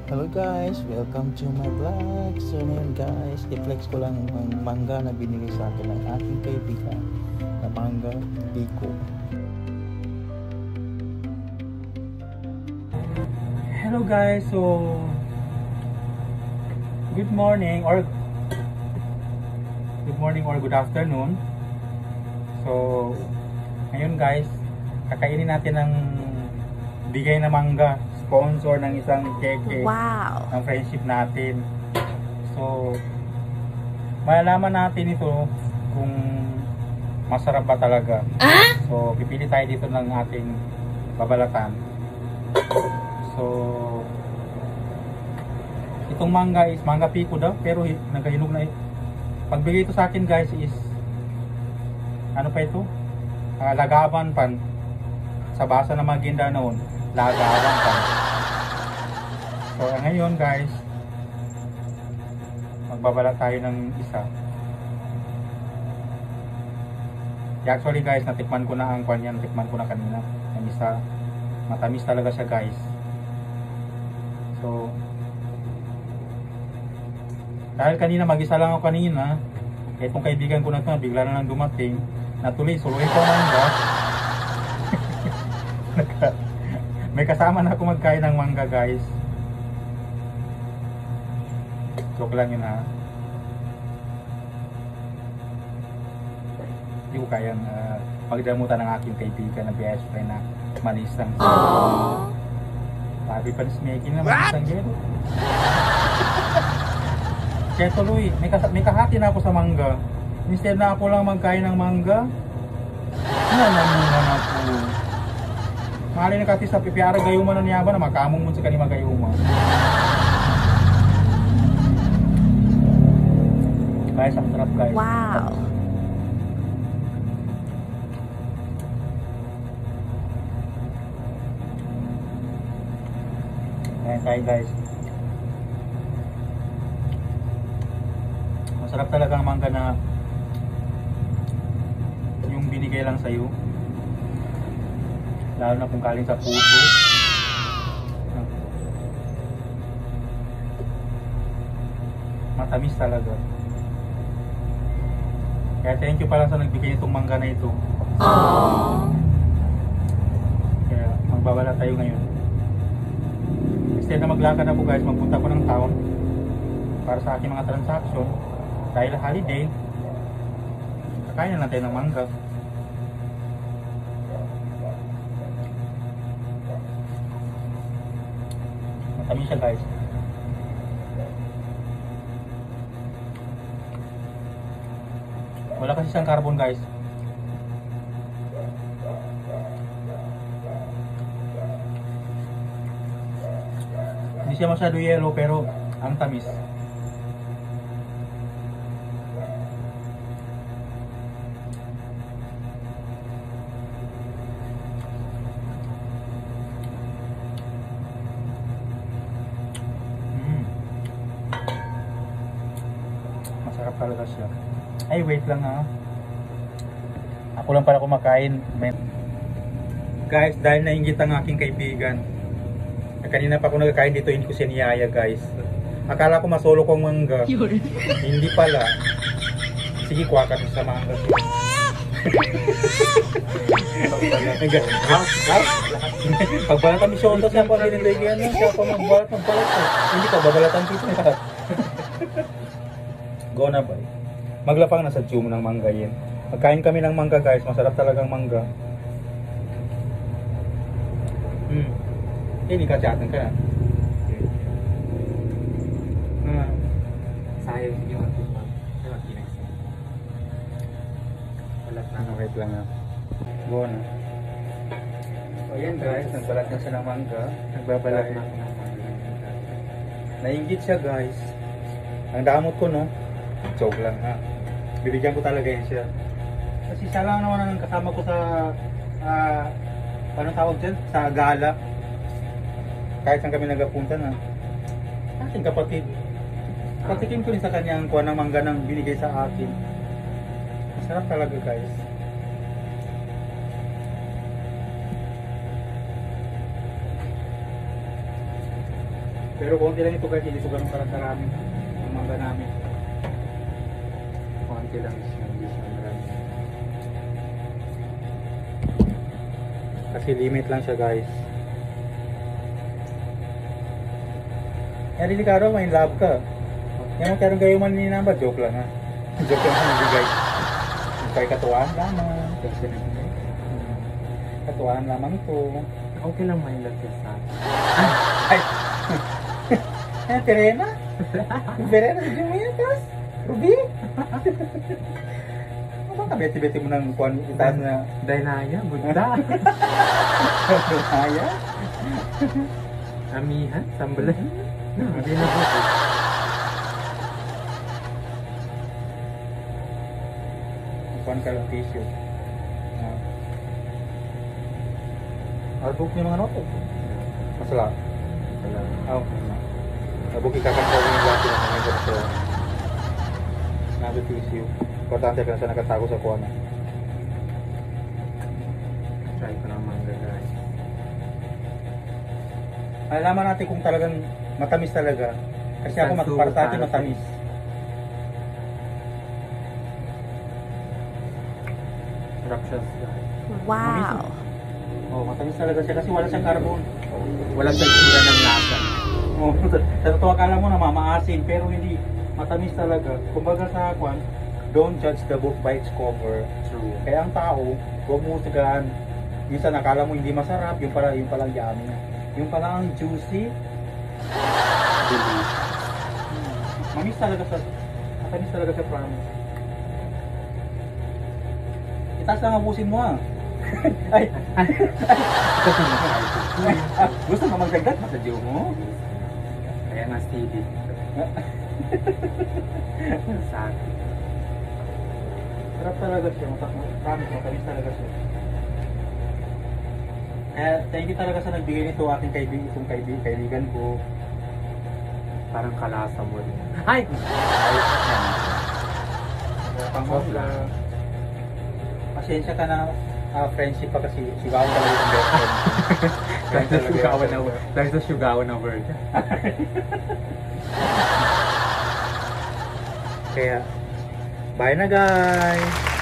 Hello guys, welcome to my vlog. So ngayon guys, i-flex ko lang ang mangga na binigay sa akin ng aking kaibigan na mangga Biko. Hello guys, so good morning or good afternoon. So ngayon guys, kakainin natin ng bigay na mangga, sponsor ng isang keke. Wow. Ng friendship natin. So malalaman natin ito kung masarap ba talaga. So pipili tayo dito ng ating babalatan. So itong mangga is mangga Biko daw, pero nagkahinog na. Pagbigay ito sa akin guys is ano pa ito? Lagaban pan. Sa basa na Maginda noon, lagaban pan. So ngayon guys, magbabalat tayo ng isa. Actually guys, natikman ko na ang kanya, natikman ko na kanina. Ang isa, matamis talaga siya guys. So dahil kanina mag-isa lang ako kanina, itong kaibigan ko na ito, bigla na lang dumating, natuloy, suluhin ko mangga. May kasama na ako magkain ng mangga guys. Joke lang yun ha. Hindi ko kayang magdamutan ng aking kaibigan na best friend na malisang. Sabi pa ni Smekey na malisang gero. Kaya tuloy, may kahati na ako sa mangga. Instead na ako lang magkain ng mangga, nanamunan ako. Mahalin na kasi sa pipiara gayuma na niyaba na makamong mo sa kanima gayuma. Guys, ang sarap guys. Wow. Ayan tayo guys. Masarap talaga ang mangga na yung binigay lang sa'yo. Lalo na kung galing sa puso. Matamis talaga. Kaya thank you pala sa nagbigay itong mangga na ito. Kaya magbabala tayo ngayon. Instead na maglakad ako guys, magpunta ko ng town para sa aking mga transaction. Dahil holiday, kakain na natin ng mangga. Matamis siya guys. Wala kasi siyang carbon guys. Hindi siya masyado yellow pero ang tamis. Masarap talaga siya. Ay, wait lang ha. Ako lang pala kumakain. Guys, dahil nainggit ang aking kaibigan. Kanina pa ako nagkakain dito, hindi ko siya niyaya guys. Akala ko masolo kong mangga. Hindi pala. Sige, kuha ka sa mangga. Pagbalatan ni Shonto siya pa rin siya pa magbalat ng balat. Hindi ka, babalatan dito. Go na ba? Maglapang nasa tube ng mangga yan. Magkain kami ng mangga guys, masarap talagang mangga. Ini kacatan ka na. Sayang yung ating mangga. Balat na. Wait lang ha. Go na. O yan guys, nagbalat na siya ng mangga. Nagbabalat na. Nainggit siya guys. Ang damot ko no. Joke lang ha. Bibigyan ko talaga yan siya. Kasi siya lang naman ang kasama ko sa anong tawag dyan? Sa gala. Kahit saan kami nagapunta na. Aking kapatid. Patikim ko rin sa kanya ang kuha ng mangga ng binigay sa akin. Masarap talaga guys. Pero konti lang ito guys, hindi ito ganun karami ang mangga namin. Konti lang siya, hindi siya marami. Kasi limit lang siya guys. Yan Ricardo, may love ka. Yan mo karong gayo man ni namba, joke lang ha. Joke lang hindi guys. Kaya katuwaan lamang. Katuwaan lamang ito. Okay lang may lagyan sa akin. Ay! Eh, Terena? Terena, hindi mo yan, tas? Ruby? Ano ka, beti-beti mo ng kuwan, itaas na... Dainaya, Buddha. Kaya? Amihan, sambalan. Hindi na po. Kuwan ka lang tissue. Albuk niya mga noto. Masala. Wala. Oh. Albuk ikakanta mo yung lati na mga ganito. Nabi tissue. Importante ka na sa nakatago sa kuwan. Try ko naman guys. Alaman natin kung talagang matamis talaga. Kasi ako Sansugo magpartati para matamis. Sarap siya guys. Wow. Oh, matamis talaga siya kasi wala siyang carbon. Walang tekstura ng lasa. Oh, sa totoo akala mo na mamaasim pero hindi matamis talaga. Kumbaga sa kwan, don't judge the book by its cover. True. Kaya ang tao, huwag mo tigaan. Minsan nakala mo hindi masarap, yung pala yummy. Yung pala ang juicy. Mamis talaga sa matamis talaga sa promise. Itaas lang abusin mo ah. Ay, Kasi nakain. gusto mo magdagdag sa diyo mo? Kaya nga steady. Sa akin. Sarap talaga siya, promise, matamis talaga siya. Thank you talaga sa nagbigay nito aking kaibigan ko. Parang kalasa mo rin. Ay! Pang-hopla. Pasensya ka na, friendship pa kasi sigawan talaga yung best friend. Dahil sa sugawan na word. Kaya, bye na guys!